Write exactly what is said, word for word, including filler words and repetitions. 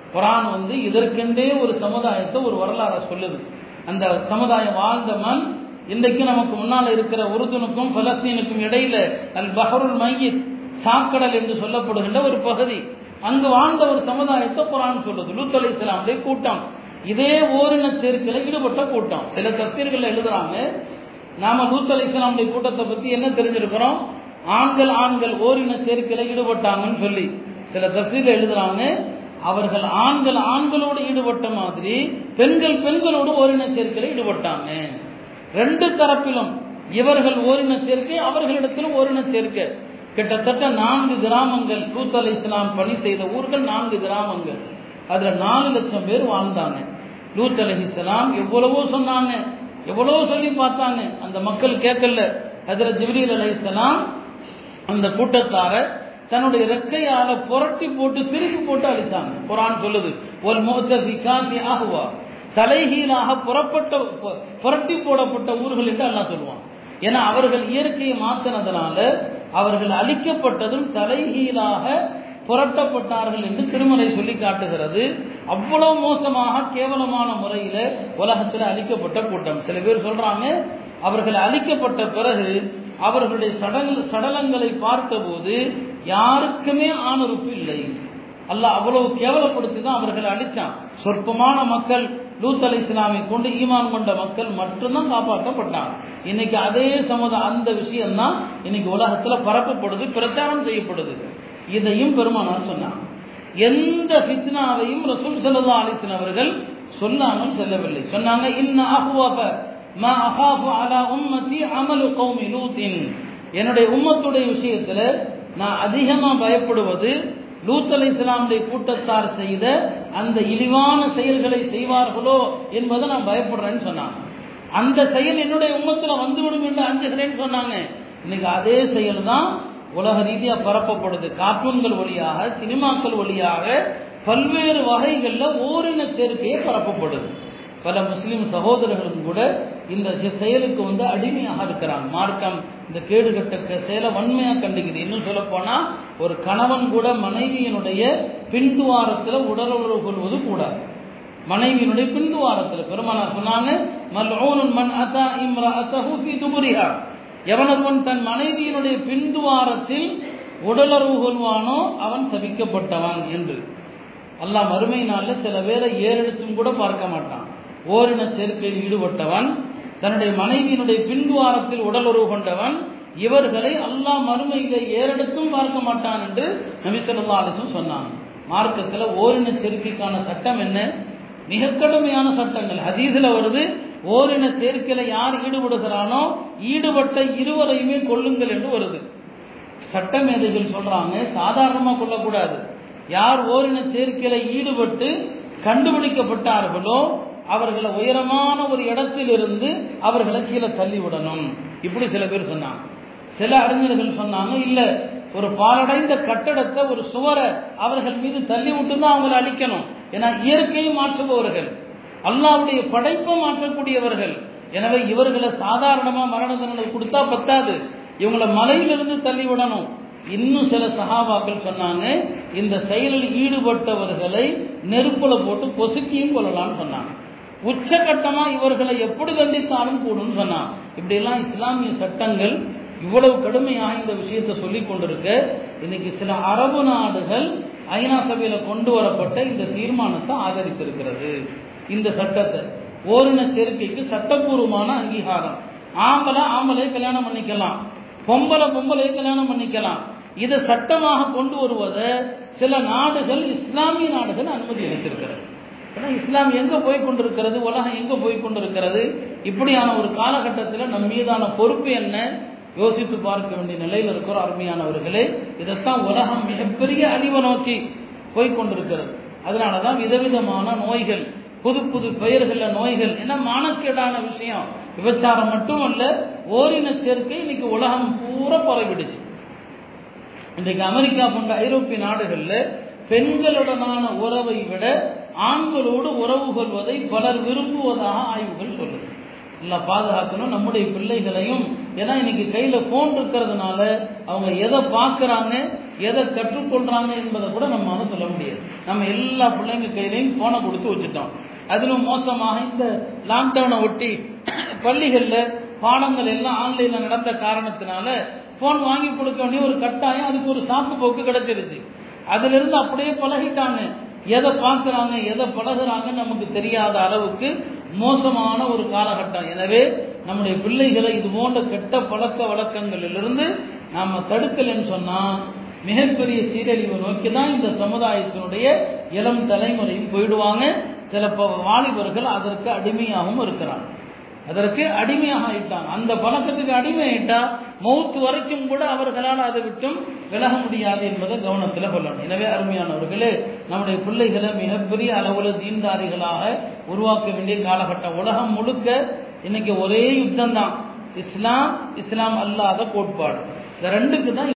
குர்ஆன் வந்து இதற்கென்றே ஒரு சமுதாயத்தை ஒரு வரலாறு சொல்லுது. அந்த சமுதாயம் வாழ்ந்த மண் இன்றைக்கு நமக்கு முன்னால் இருக்கிற உருதுனுக்கும் பலஸ்தீனுக்கும் இடையில அல் பஹருல் மையித், சாக்கடல் என்று சொல்லப்படுகின்ற ஒரு பகுதி. அங்கு வாழ்ந்த ஒரு சமுதாயத்தை குர்ஆன் சொல்லுது. லூத் அலைஹிஸ்ஸலாமுடைய கூட்டம் இதே ஓரின சேர்க்கையில் ஈடுபட்ட கூட்டம். சில தஃசீர்கள் எழுதுறாங்க, நாம லூத் அலைஹிஸ்ஸலாமுடைய கூட்டத்தை பத்தி என்ன தெரிஞ்சிருக்கிறோம், ஆண்கள் ஆண்கள் ஓரின சேர்க்கையில் ஈடுபட்டாங்கன்னு சொல்லி. சில தஃசீர்கள் எழுதுறாங்க, அவர்கள் ஆண்கள் ஆண்களோடு ஈடுபட்ட மாதிரி பெண்கள் பெண்களோடு ஓரின சேர்க்கையில் ஈடுபட்டாங்க. ரெண்டு தரப்பிலும் இவர்கள் ஓரின சேர்க்கை, அவர்களிடத்திலும் ஓரின சேர்க்கை. கிட்டத்தட்ட நான்கு கிராமங்கள், லூத் அலைஹிஸ்ஸலாம் பணி செய்த ஊர்கள் நான்கு கிராமங்கள். அதுல நாலு லட்சம் பேர் வாழ்ந்தாங்க. லூத் அலைஹிஸ்ஸலாம் எவ்வளவோ சொன்னாங்க, எவ்வளவோ சொல்லி பார்த்தாங்க, அந்த மக்கள் கேட்கல. ஹஜ்ரத் ஜிப்ரீல் அலைஹிஸ்ஸலாம் அந்த கூட்டத்தார தன்னுடைய ரெக்கையால புரட்டி போட்டு திருப்பி போட்டு அழிச்சாங்க. குர்ஆன் சொல்லுது, ஒல் முஅத்தஸிகாத்தி அஹ்வா, தலைகீழாக புறப்பட்ட புரட்டி போடப்பட்ட ஊர்கள் என்று அல்லாஹ் சொல்லுவான். ஏன்னா அவர்கள் இயற்கையை மாற்றினதுனால அவர்கள் அழிக்கப்பட்டதும் தலைகீழாக புரட்டப்பட்டார்கள் என்று திருமலை சொல்லி காட்டுகிறது. அவ்வளவு மோசமாக கேவலமான முறையில உலகத்தில் அழிக்கப்பட்ட கூட்டம். சில பேர் சொல்றாங்க, அவர்கள் அழிக்கப்பட்ட பிறகு அவர்களுடைய சடல் சடலங்களை பார்த்த போது யாருக்குமே ஆணுறுப்பு இல்லை. அல்லாஹ் அவ்வளவு கேவலப்படுத்தி தான் அவர்களை அழிச்சான். சொற்பமான மக்கள், லூத் அலைஹிஸ்ஸலாமை கொண்டு ஈமான் கொண்ட மக்கள் மட்டும்தான் காப்பாற்றப்பட்டாங்க. இன்னைக்கு அதே சமுதாய அந்த விஷயம் தான் இன்னைக்கு உலகத்துல பரப்பப்படுது, பிரச்சாரம் செய்யப்படுது. இதையும் பெருமானார் சொன்னாங்க. எந்த ஃபித்னாவையும் ரசூல் ஸல்லல்லாஹு அலைஹி வஸல்லம் அவர்கள் சொல்லாமல் செல்லவில்லை. சொன்னாங்க, இன்ன அஹ்வஃப மா அகாஃபு அலா உம்மதி அமலு கௌமி லூத்தின், என்னுடைய உம்மத்துடைய விஷயத்துல நான் அதிகமா பயப்படுவது லூத் அலைஹிஸ்ஸலாமுடைய கூட்டத்தார் செய்த அந்த இழிவான செயல்களை செய்வார்களோ என்பதை நான் பயப்படுறேன்னு சொன்னாங்க. அந்த செயல் என்னுடைய உம்மத்துல வந்துவிடும் என்று அஞ்சுகிறேன்னு சொன்னாங்க. இன்னைக்கு அதே செயல் தான் உலக ரீதியா பரப்பப்படுது. கார்ட்டூன்கள் வழியாக, சினிமாக்கள் வழியாக பல்வேறு வகைகள்ல ஓரின சேர்க்கையே பரப்பப்படுது. பல முஸ்லிம் சகோதரர்களும் கூட இந்த செயலுக்கு வந்து அடிமையாக இருக்கிறாங்க. மார்க்கம் இந்த கேடுகட்ட செயலை வன்மையா கண்டுக்குது. இன்னும் சொல்ல போனா, ஒரு கணவன் கூட மனைவியினுடைய பின்துவாரத்தில் உடலுறவு கொள்வது கூடாது. மனைவியினுடைய பின்துவாரத்தில் பெருமானார் சொன்னாங்க, மல்ஊனுன் மன் அதா இம்ரஅத்தஹு ஃபீ துபுரிஹா, எவனொருவன் தன் மனைவியினுடைய பின்துவாரத்தில் உடலுறவு கொள்வானோ அவன் சபிக்கப்பட்டவன் என்று. அல்லாஹ் மறுமை நாளில் சில பேரை ஏறெடுத்தும் கூட பார்க்க மாட்டான். ஓரின சேர்க்கையில் ஈடுபட்டவன், தன்னுடைய மனைவியினுடைய பின்துவாரத்தில் உடலுறவு கொண்டவன், இவர்களை அல்லாஹ் மறுமையிலே ஏறெடுத்தும் பார்க்க மாட்டான் என்று நபி ஸல்லல்லாஹு அலைஹி வஸல்லம் சொன்னாங்க. மார்க்கத்தில் ஓரின சேர்க்கைக்கான சட்டம் என்ன? மிக கடுமையான சட்டங்கள். ஹதீஸ்ல வருது, ஓரின சேர்க்கையில யார் ஈடுபடுகிறானோ ஈடுபட்ட இருவரையுமே கொல்லுங்கள் என்று வருது. சட்டமேதைகள் சொல்றாங்க, சாதாரணமா கொல்லக்கூடாது. யார் ஓரின சேர்க்கையில ஈடுபட்டு கண்டுபிடிக்கப்பட்டார்களோ அவர்களை உயரமான ஒரு இடத்தில் இருந்து அவர்களை கீழே தள்ளி விடணும். இப்படி சில பேர் சொன்னாங்க. சில அறிஞர்கள் சொன்னாங்க, இல்ல, ஒரு பாலடைந்த கட்டடத்தை, ஒரு சுவரை அவர்கள் மீது தள்ளி விட்டு தான் அவங்களை அழிக்கணும். ஏன்னா இயற்கையை மாற்றுபவர்கள், அல்லாஹ்வுடைய படைப்பை மாற்றக்கூடியவர்கள். எனவே இவர்களை சாதாரணமா மரண தண்டனை கொடுத்தா பத்தாது, இவங்களை மலையிலிருந்து தள்ளி விடணும். இன்னும் சில சஹாபாக்கள் சொன்னாங்க, இந்த செயலில் ஈடுபட்டவர்களை நெருப்புல போட்டு பொசுக்கியும் கொள்ளலாம்னு சொன்னாங்க. உச்சகட்டமா இவர்களை எப்படி தண்டித்தாலும் கூடும் சொன்னாங்க. இப்படி எல்லாம் இஸ்லாமிய சட்டங்கள் இவ்வளவு கடுமையாக இந்த விஷயத்தை சொல்லிக் கொண்டிருக்க, இன்னைக்கு சில அரபு நாடுகள் ஐநா சபையில கொண்டு வரப்பட்ட இந்த தீர்மானத்தை ஆதரித்திருக்கிறது. இந்த சட்டத்தை, ஓரின சேர்க்கைக்கு சட்டப்பூர்வமான அங்கீகாரம். ஆம்பளை ஆம்பளை கல்யாணம் பண்ணிக்கலாம், பொம்பளை பொம்பளை கல்யாணம் பண்ணிக்கலாம். இதை சட்டமாக கொண்டு வருவதை சில நாடுகள், இஸ்லாமிய நாடுகள் அனுமதி அளித்திருக்கிறது. இஸ்லாம் எங்க போய் கொண்டிருக்கிறது, உலகம் எங்க போய் கொண்டிருக்கிறது? இப்படியான ஒரு காலகட்டத்தில் நம் மீதான பொறுப்பு என்ன யோசித்து பார்க்க வேண்டிய நிலையில் இருக்கிற அருமையானவர்களே. இதைத்தான் உலகம் மிகப்பெரிய அழிவை நோக்கி போய்கொண்டிருக்கிறது. அதனாலதான் விதவிதமான நோய்கள், புது புது பெயர்கள நோய்கள், என்ன மானக்கேடான விஷயம். விபச்சாரம் மட்டுமல்ல, ஓரின சேர்க்கை இன்னைக்கு உலகம் பூரா பரவிடுச்சு. இன்றைக்கு அமெரிக்கா போன்ற ஐரோப்பிய நாடுகள்ல பெண்களுடனான உறவை விட ஆண்களோடு உறவு கொள்வதை பலர் விரும்புவதாக ஆய்வுகள் சொல்லுது. எல்லாம் பாதுகாக்கணும் நம்முடைய பிள்ளைகளையும். ஏன்னா இன்னைக்கு கையில போன் இருக்கிறதுனால அவங்க எதை பார்க்கறாங்க, எதை கற்றுக்கொள்றாங்க என்பதை கூட நம்மளால சொல்ல முடியாது. நம்ம எல்லா பிள்ளைங்க கையிலையும் போனை கொடுத்து வச்சுட்டோம். அதிலும் மோசமாக இந்த லாக்டவுனை ஒட்டி பள்ளிகளில் பாடங்கள் எல்லாம் ஆன்லைனில் நடந்த காரணத்தினால போன் வாங்கி கொடுக்க வேண்டிய ஒரு கட்டாயம், அதுக்கு ஒரு சாக்கு போக்கு கிடைச்சிருச்சு. அதுல இருந்து அப்படியே பழகிட்டாங்க. எதை பார்க்கிறாங்க எதை பழகுறாங்கன்னு நமக்கு தெரியாத அளவுக்கு மோசமான ஒரு காலகட்டம். எனவே நம்முடைய பிள்ளைகளை இது போன்ற கெட்ட பழக்க வழக்கங்களிலிருந்து நாம தடுக்கலன்னு சொன்னா மிகப்பெரிய சீரழிவு நோக்கி தான் இந்த சமுதாயத்தினுடைய இளம் தலைமுறையும் போயிடுவாங்க. சில வாலிபர்கள் அதற்கு அடிமையாகவும் இருக்கிறாங்க, அதற்கு அடிமையாக ஆயிட்டாங்க. அந்த பழக்கத்துக்கு அடிமையாயிட்டா மௌத்து வரைக்கும் கூட அவர்களால் அதை விட்டும் விலக முடியாது என்பதை கவனத்தில் கொள்ளணும். எனவே அருமையானவர்களே, நம்முடைய பிள்ளைகளை மிகப்பெரிய அளவில் தீன்தாரிகளாக உருவாக்க வேண்டிய காலகட்டம். உலகம் முழுக்க இன்னைக்கு ஒரே யுத்தம் தான், இஸ்லாம் இஸ்லாம் அல்லாத கோட்பாடு. இந்த ரெண்டுக்கு தான்